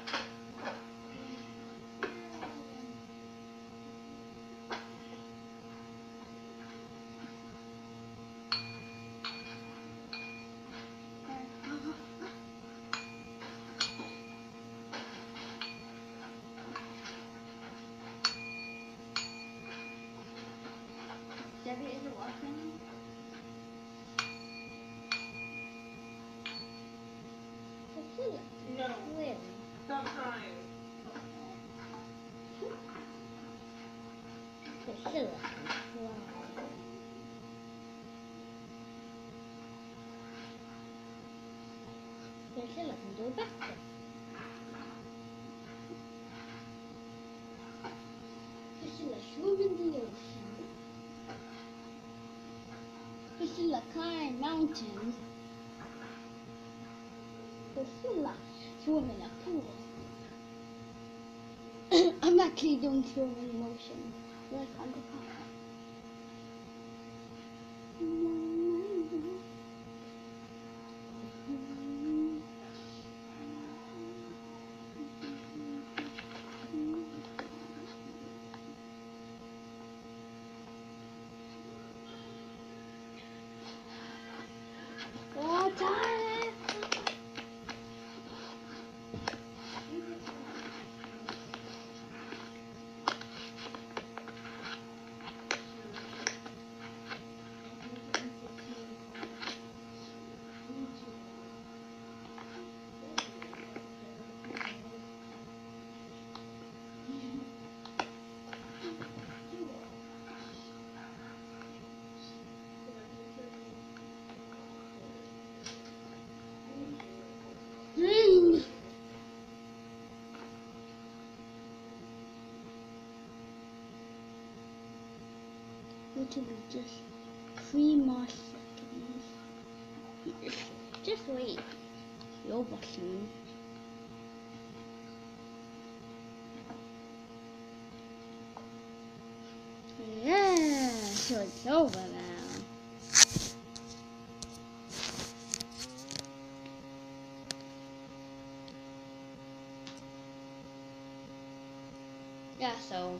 Debbie, is it working? No, Really? stop trying. Priscilla. Wow. Priscilla can do better. Priscilla, swim in the ocean. Priscilla, climb mountains. Priscilla, swim in a pool. I'm actually doing swimming motion. Like undercover. Water! Literally just 3 more seconds. Just wait. You're watching. Yeah, so it's over now. Yeah, so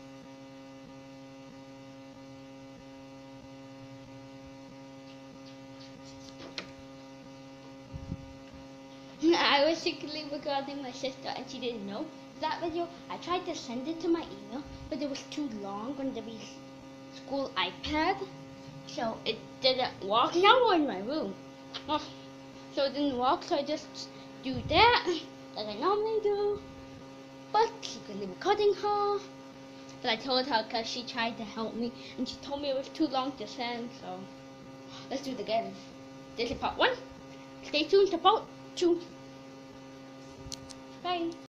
I was secretly recording my sister and she didn't know. That video, I tried to send it to my email, but it was too long on the school iPad, so it didn't work. Now we're in my room. Oh, so it didn't work, so I just do that I normally do. But secretly recording her. But I told her because she tried to help me and she told me it was too long to send, so let's do it again. This is part 1. Stay tuned to part 2. Bye.